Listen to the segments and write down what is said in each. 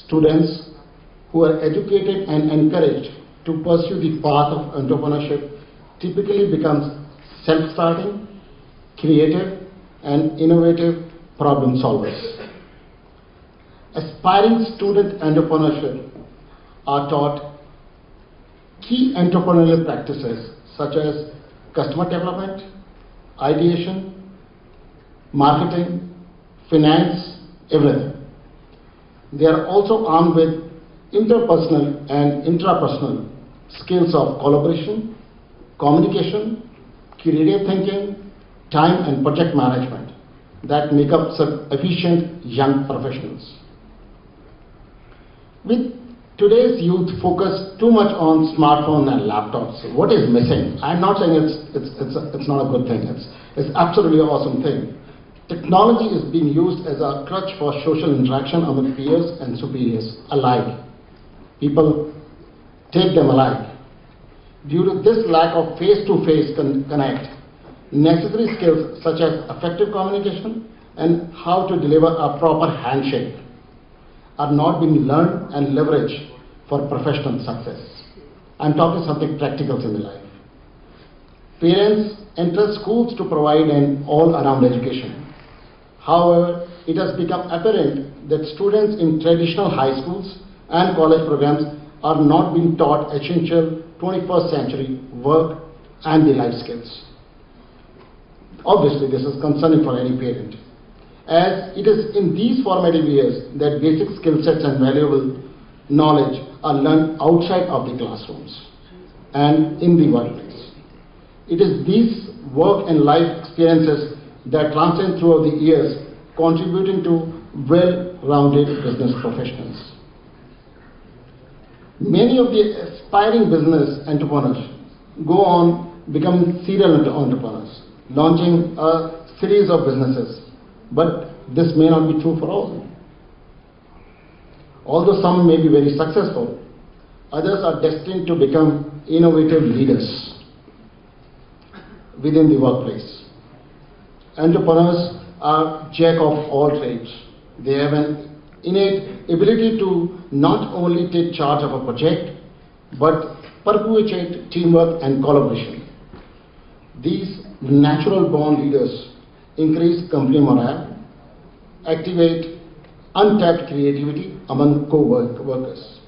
students who are educated and encouraged to pursue the path of entrepreneurship typically becomes self-starting, creative, and innovative problem solvers. Aspiring student entrepreneurship are taught key entrepreneurial practices such as customer development, ideation, marketing, finance, everything. They are also armed with interpersonal and intrapersonal skills of collaboration, communication, creative thinking, time and project management that make up such efficient young professionals. With today's youth focus too much on smartphone and laptops, what is missing? I'm not saying it's not a good thing. It's absolutely an awesome thing. Technology is being used as a crutch for social interaction among peers and superiors alike. People take them alike. Due to this lack of face-to-face connect, necessary skills such as effective communication and how to deliver a proper handshake are not being learned and leveraged for professional success. I'm talking something practical in the life. Parents enter schools to provide an all-around education. However, it has become apparent that students in traditional high schools and college programs are not being taught essential 21st century work and the life skills. Obviously, this is concerning for any parent, as it is in these formative years that basic skill sets and valuable knowledge are learned outside of the classrooms and in the workplace. It is these work and life experiences that transcend throughout the years, contributing to well-rounded business professionals. Many of the aspiring business entrepreneurs go on becoming serial entrepreneurs, launching a series of businesses, but this may not be true for all. Although some may be very successful, others are destined to become innovative leaders within the workplace. Entrepreneurs are jack of all trades. They have an innate ability to not only take charge of a project, but perpetuate teamwork and collaboration. These natural born leaders increase company morale, activate untapped creativity among co-workers.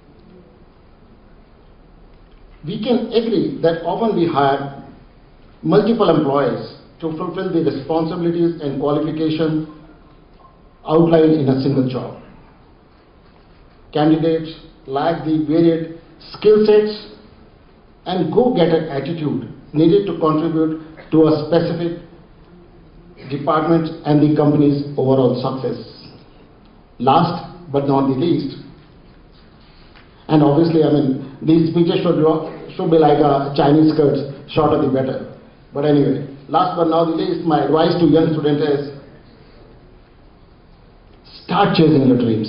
We can agree that often we hire multiple employees to fulfill the responsibilities and qualifications outlined in a single job. Candidates lack the varied skill sets and go-getter attitude needed to contribute to a specific department and the company's overall success. Last but not the least, and obviously, these speeches should be like a Chinese skirts, shorter the better. But anyway, last but not the least, my advice to young students is start chasing your dreams.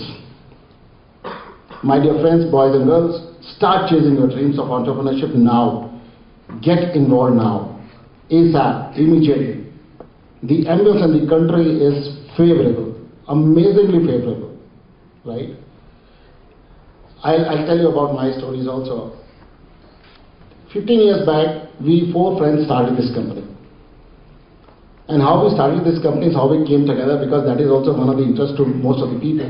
My dear friends, boys and girls, start chasing your dreams of entrepreneurship now. Get involved now, ASAP, immediately. The ambience in the country is favorable, amazingly favorable, right? I'll tell you about my stories also. 15 years back, we 4 friends started this company. And how we started this company is how we came together, because that is also one of the interests to most of the people.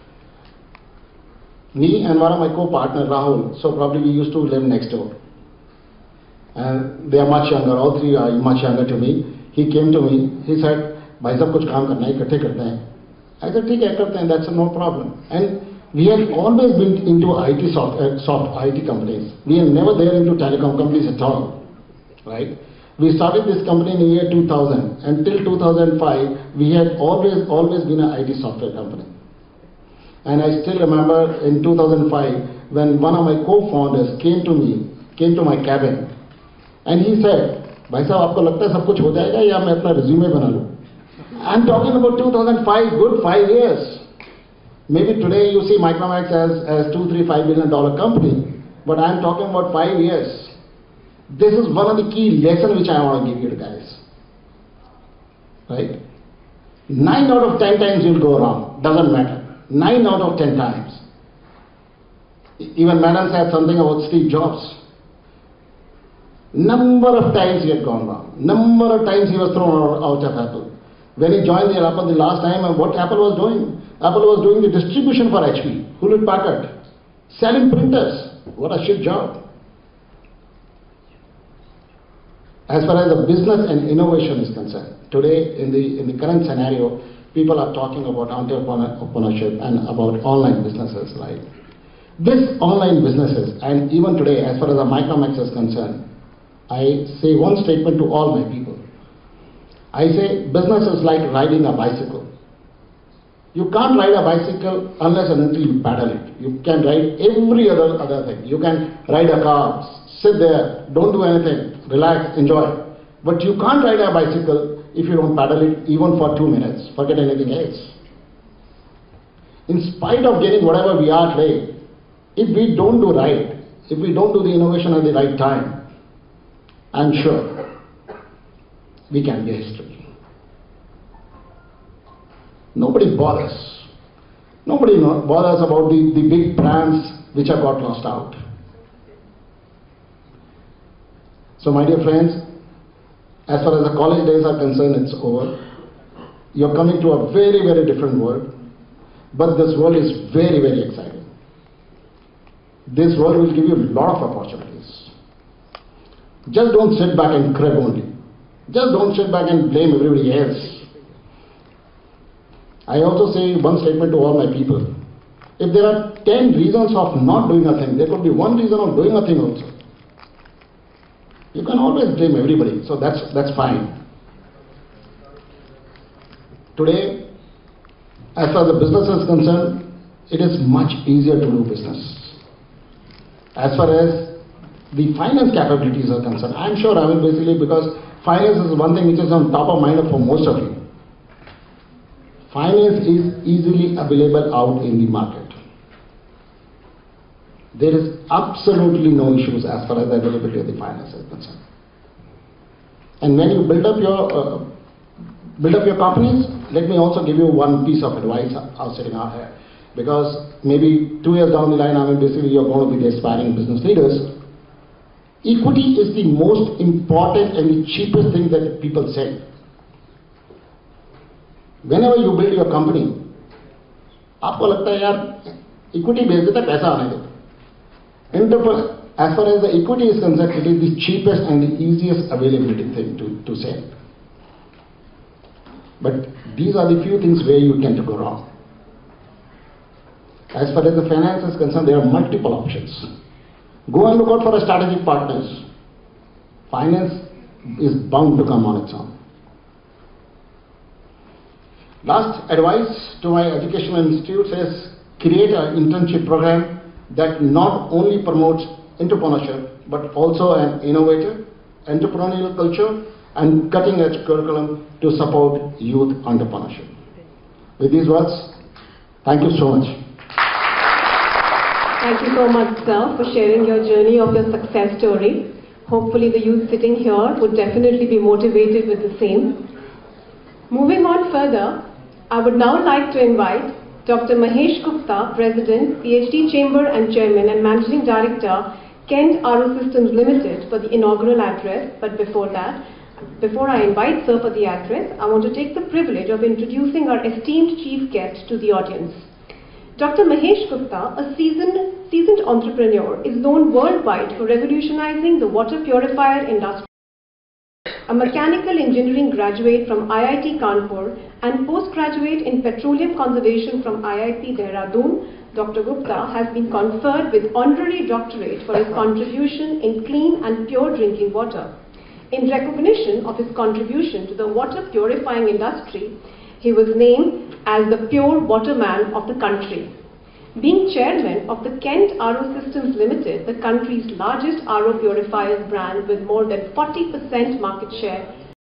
Me and one of my co-partner, Rahul, so probably we used to live next door. And they are much younger, all 3 are much younger to me. He came to me, he said, "Bhai sab kuch kaam karna hai, ikathe karte hain." I said, "Theek hai, karte hain, that's no problem." And we have always been into soft IT companies. We are never there into telecom companies at all, right? We started this company in the year 2000. Until 2005, we had always been an IT software company. And I still remember in 2005, when one of my co-founders came to my cabin, and he said, "Bhai sahab, aapko lagta hai sab kuch ho jayega ya main apna resume bana lu?" I'm talking about 2005, good 5 years. Maybe today you see Micromax as $2-3-5 billion company, but I'm talking about 5 years. This is one of the key lessons which I want to give you guys, right? 9 out of 10 times you'll go wrong, doesn't matter. 9 out of 10 times. Even Madam said something about Steve Jobs. Number of times he had gone wrong. Number of times he was thrown out of Apple. When he joined the Apple the last time, what Apple was doing? Apple was doing the distribution for HP, Hewlett Packard, selling printers. What a shit job. As far as the business and innovation is concerned, today in the current scenario, people are talking about entrepreneurship and about online businesses, right? This online businesses, and even today, as far as the Micromax is concerned, I say one statement to all my people. I say business is like riding a bicycle. You can't ride a bicycle unless and until you pedal it. You can ride every other thing. You can ride a car, sit there, don't do anything, relax, enjoy. But you can't ride a bicycle if you don't pedal it even for 2 minutes. Forget anything else. In spite of getting whatever we are today, if we don't do right, if we don't do the innovation at the right time, I'm sure we can be history. Nobody bothers. Nobody bothers about the big brands which have got lost out. So my dear friends, as far as the college days are concerned, it's over. You're coming to a very, very different world. But this world is very, very exciting. This world will give you a lot of opportunities. Just don't sit back and crib only. Just don't sit back and blame everybody else. I also say one statement to all my people. If there are 10 reasons of not doing a thing, there could be one reason of doing a thing also. You can always blame everybody, so that's fine. Today, as far as the business is concerned, it is much easier to do business. As far as the finance capabilities are concerned, I'm sure basically because finance is one thing which is on top of mind for most of you. Finance is easily available out in the market. There is absolutely no issues as far as the availability of the finance is concerned. And when you build up your companies, let me also give you one piece of advice sitting out here. Because maybe 2 years down the line, basically you're going to be the aspiring business leaders. Equity is the most important and the cheapest thing that people say. Whenever you build your company, आपको लगता है यार equity बेच देता पैसा आने दो. As far as the equity is concerned, it is the cheapest and the easiest availability thing to say. But these are the few things where you tend to go wrong. As far as the finance is concerned, there are multiple options. Go and look out for a strategic partners. Finance is bound to come on its own. Last advice to my educational institutes is create an internship program that not only promotes entrepreneurship but also an innovative, entrepreneurial culture and cutting-edge curriculum to support youth entrepreneurship. With these words, thank you so much. Thank you so much, sir, for sharing your journey of your success story. Hopefully the youth sitting here would definitely be motivated with the same. Moving on further, I would now like to invite Dr. Mahesh Gupta, President, PhD Chamber and Chairman and Managing Director, Kent RO Systems Limited, for the inaugural address. But before that, before I invite sir for the address, I want to take the privilege of introducing our esteemed chief guest to the audience. Dr. Mahesh Gupta, a seasoned entrepreneur, is known worldwide for revolutionizing the water purifier industry. A mechanical engineering graduate from IIT Kanpur and postgraduate in petroleum conservation from IIT Dehradun, Dr. Gupta has been conferred with honorary doctorate for his contribution in clean and pure drinking water. In recognition of his contribution to the water purifying industry, he was named as the Pure Waterman of the country. Being chairman of the Kent RO Systems Limited, the country's largest RO purifiers brand with more than 40% market share,